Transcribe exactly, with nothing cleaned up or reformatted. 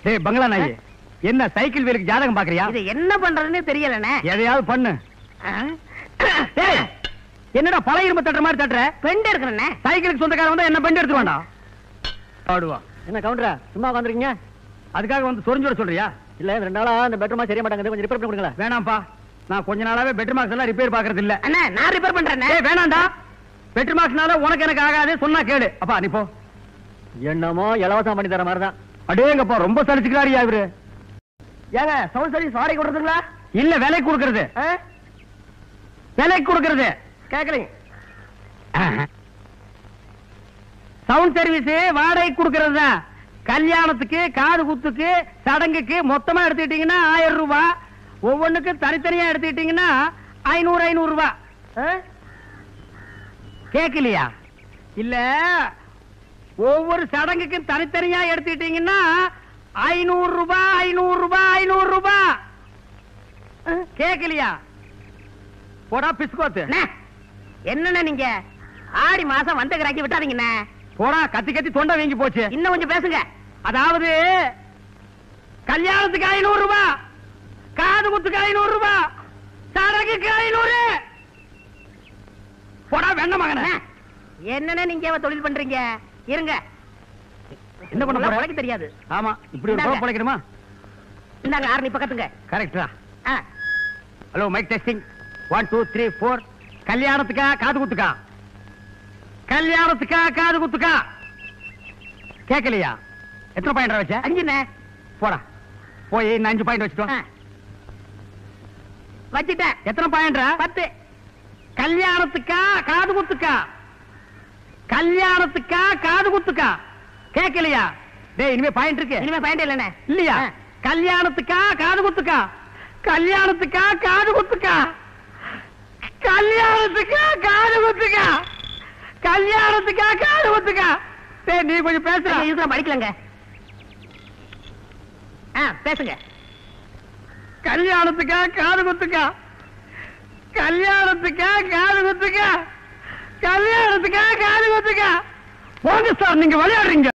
டேய் பங்களா நாயி, என்ன சைக்கிள் வீலுக்கு ஜாதகம் பாக்குறியா? இது என்ன பண்றதுன்னு தெரியலண்ணே. எதையாவது பண்ணு. டேய் என்னடா பழைய இரும்பு தட்டுற மாதிரி தட்டுற? பெண்ட் எடுக்கிறேண்ணே. சைக்கிளுக்கு சொந்தக்காரன் வந்தா என்ன பெண்ட் எடுத்து வேண்டாம் ஆடுவா. என்ன கவுண்டரா சும்மா உட்காந்துருக்கீங்க? அதுக்காக வந்து சொரிஞ்சோட சொல்றியா? இல்ல ரெண்டு நாளா அந்த பெட்ரூமா சரியா மாட்டாங்க, கொஞ்சம் ரிப்பேர் பண்ணி கொடுங்களேன். வேணாம்ப்பா, நான் கொஞ்ச நாளாவே பெட்ரூம் மார்க்ஸ் எல்லாம் ரிப்பேர் பாக்குறது இல்ல. அண்ணா நான் ரிப்பேர் பண்றேனே. ஏய் வேணாம்டா, பெட்ரூம் மார்க்ஸ்னால உனக்கு எனக்கு ஆகாது, சொன்னா கேளு. அப்பா நீ போ. என்னமோ இலவசம் பண்ணி தர மாதிரிதான். அடேங்கப்பா ரொம்ப சலிச்சுக்கிறாரியா இவரு. ஏங்க சவுண்ட் சர்வீஸ் வாடகை கொடுத்துங்களா? இல்ல விலை கொடுக்கறது. விலை கொடுக்கறது கேட்கலீங்க. சவுண்ட் சர்வீஸ் வாடகை கொடுக்கறது தான். கல்யாணத்துக்கு காது குத்துக்கு சடங்குக்கு மொத்தமா எடுத்துக்கிட்டீங்கன்னா ஆயிரம் ரூபாய், ஒவ்வொன்றுக்கு தனித்தனியா எடுத்துக்கிட்டீங்கன்னா ஐநூறு ஐநூறு ரூபாய். கேட்கலையா? இல்ல ஒவ்வொரு சடங்குக்கும் தனித்தனியா எடுத்துக்கிட்டீங்கன்னா ஐநூறு ரூபாய் ஐநூறு ரூபாய் ஐநூறு ரூபாய். கேட்கலையா? போடா பிஸ்கோத்து. என்னண்ணே நீங்க ஆடி மாசம் வந்த கிராக்கி விட்டாதீங்கண்ணே. போடா கத்தி கத்தி தொண்டை வீங்கி போச்சு. இன்னும் கொஞ்சம் பேசுங்க. அதாவது கல்யாணத்துக்கு ஐநூறு ரூபாய், காது குத்துக்கு ஐநூறு ரூபாய், சடங்குக்கு ஐநூறு. போடா வெண்ண மகனே. என்னண்ணே நீங்க தொழில் பண்றீங்க? இருங்க. என்ன பண்ண போற? உனக்கு தெரியாது. ஆமா இப்படி ஒரு பொழப்பு பொழைக்கணுமா? இந்தாங்க ஆறு பக்கத்துங்க. கரெக்டா? Hello mic testing one two three four. கல்யாணத்துக்கா காது குத்துக்கா? கல்யாணத்துக்கா காது குத்துக்கா? கேட்கலையா? எத்தனை பாயிண்ட் வச்ச? அஞ்சுண்ணே. போடா போய் இன்னும் அஞ்சு பாயிண்ட் வச்சுட்டோம். வச்சுட்டேன். எத்தனை பாயிண்ட்? பத்து. கல்யாணத்துக்கா காது குத்துக்கா? கல்யாணத்துக்கா காது குத்துக்கா? கேட்கலையா? டேய் இனிமே பாயிண்ட் இருக்கு. இனிமே பாயிண்ட் இல்லண்ணே. இல்லையா? கல்யாணத்துக்கா காது குத்துக்கா? கல்யாணத்துக்கா காது குத்துக்கா? கல்யாணத்துக்கா காது குத்துக்கா? கல்யாணத்துக்கா காது குத்துக்கா? டேய் நீ கொஞ்சம் பேசுற. இதுதான் படிக்கலங்க. பேசுங்க. கல்யாணத்துக்கா காது குத்துக்கா? கல்யாணத்துக்கா காது குத்துக்கா? கல்யாணத்துக்கா காது குத்துக்கா? போங்க சார், நீங்க விளையாடுறீங்க.